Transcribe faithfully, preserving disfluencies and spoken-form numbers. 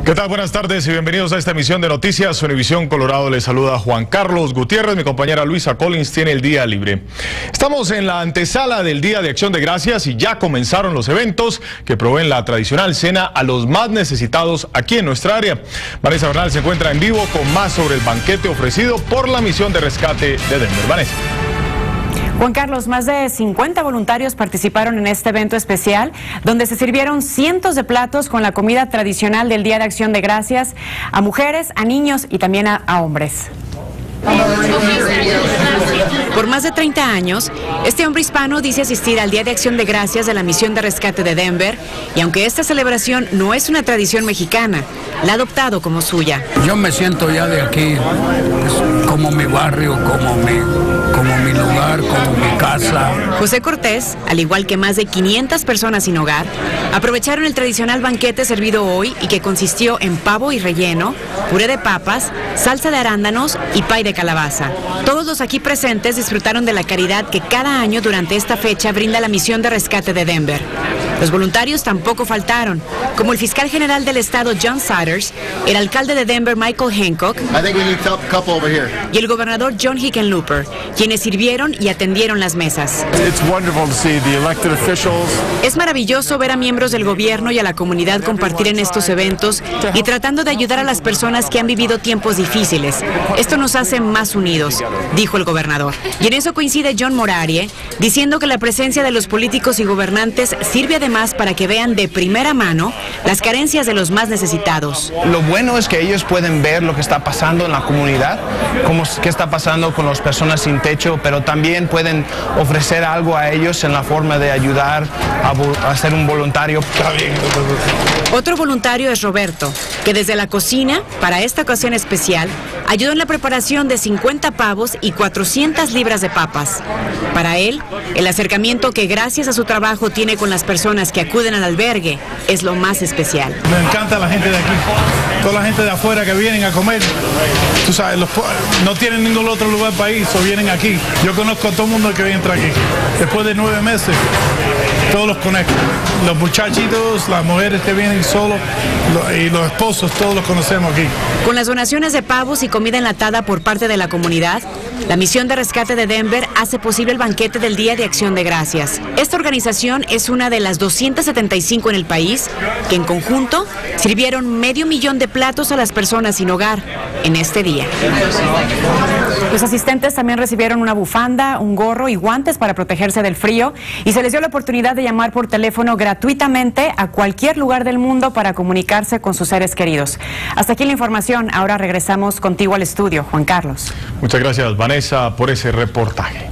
¿Qué tal? Buenas tardes y bienvenidos a esta emisión de Noticias Univisión Colorado. Les saluda Juan Carlos Gutiérrez. Mi compañera Luisa Collins tiene el día libre. Estamos en la antesala del Día de Acción de Gracias y ya comenzaron los eventos que proveen la tradicional cena a los más necesitados aquí en nuestra área. Vanessa Bernal se encuentra en vivo con más sobre el banquete ofrecido por la misión de rescate de Denver. Vanessa. Juan Carlos, más de cincuenta voluntarios participaron en este evento especial, donde se sirvieron cientos de platos con la comida tradicional del Día de Acción de Gracias a mujeres, a niños y también a, a hombres. Por más de treinta años, este hombre hispano dice asistir al Día de Acción de Gracias de la Misión de Rescate de Denver, y aunque esta celebración no es una tradición mexicana, la ha adoptado como suya. Yo me siento ya de aquí, es como mi barrio, como mi, como mi lugar, como mi casa. José Cortés, al igual que más de quinientas personas sin hogar, aprovecharon el tradicional banquete servido hoy y que consistió en pavo y relleno, puré de papas, salsa de arándanos y pay de calabaza. Todos los aquí presentes disfrutaron de la caridad que cada año durante esta fecha brinda la Misión de Rescate de Denver. Los voluntarios tampoco faltaron, como el fiscal general del estado John Saunders, el alcalde de Denver Michael Hancock y el gobernador John Hickenlooper, quienes sirvieron y atendieron las mesas. Es maravilloso ver a miembros del gobierno y a la comunidad compartir en estos eventos y tratando de ayudar a las personas que han vivido tiempos difíciles. Esto nos hace más unidos, dijo el gobernador. Y en eso coincide John Morarie, diciendo que la presencia de los políticos y gobernantes sirve además para que vean de primera mano las carencias de los más necesitados. Lo bueno es que ellos pueden ver lo que está pasando en la comunidad, cómo, qué está pasando con las personas sin techo, pero también pueden ofrecer algo a ellos en la forma de ayudar a, a ser un voluntario. Otro voluntario es Roberto, que desde la cocina, para esta ocasión especial, ayudó en la preparación de cincuenta pavos y cuatrocientas libras de papas. Para él, el acercamiento que gracias a su trabajo tiene con las personas que acuden al albergue es lo más especial. Me encanta la gente de aquí, toda la gente de afuera que vienen a comer. Tú sabes, los, no tienen ningún otro lugar para ir, o vienen aquí. Yo conozco a todo el mundo que entra aquí. Después de nueve meses, todos los conozco. Los muchachitos, las mujeres que vienen solos y los esposos, todos los conocemos aquí. Con las donaciones de pavos y comida enlatada por parte de la comunidad, la Misión de Rescate de Denver hace posible el banquete del Día de Acción de Gracias. Esta organización es una de las doscientas setenta y cinco en el país que en conjunto sirvieron medio millón de platos a las personas sin hogar en este día. Los asistentes también recibieron una bufanda, un gorro y guantes para protegerse del frío, y se les dio la oportunidad de llamar por teléfono gratuitamente a cualquier lugar del mundo para comunicarse con sus seres queridos. Hasta aquí la información. Ahora regresamos contigo al estudio, Juan Carlos. Muchas gracias, Vanessa, por ese reportaje.